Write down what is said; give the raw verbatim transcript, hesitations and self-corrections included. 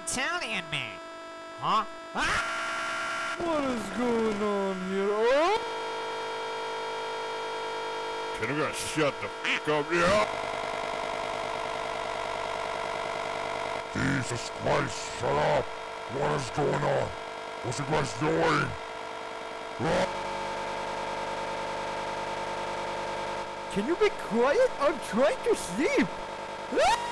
Italian man. Huh? Ah! What is going on here? Oh! Can you guys shut the f*** up here? Jesus Christ, shut up! What is going on? What's you guys doing? Can you be quiet? I'm trying to sleep!